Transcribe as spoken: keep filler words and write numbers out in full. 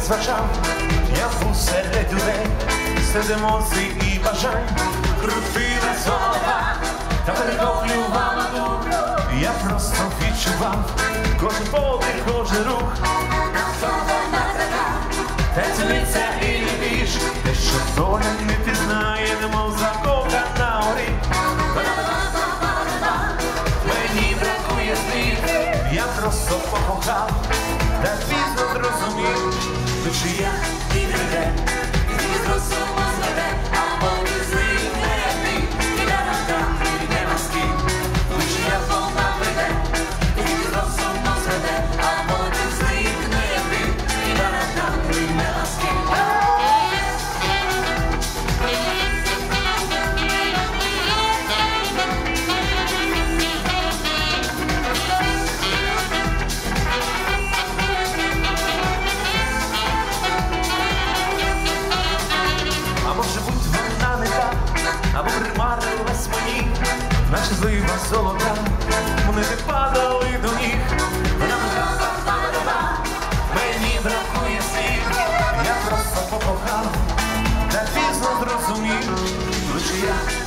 розважав, я був серед людей, серед емоцій і бажань. Крутилась голова, та перехоплював дух. Я просто відчував кожен подих, кожен рух. Навколо така, Танцюється і віж, те, що доля не пізнає, немов закохана у рік. Мені бракує слів, я просто покохав, та пізно зрозумів, що я і не те. і з розуму зведе, а мови зникне, як ти. І на-на-на, і нема з ким. Лиш я вона веде, і з розуму зведе, а мови зникне, як ти. І на-на-на, і нема з ким. А може бути вона не та, або примарилась мені, наша злива золота, вони не падали до ніг. Вона мені бракує слів, я просто покохав, та пізно зрозумів, лише я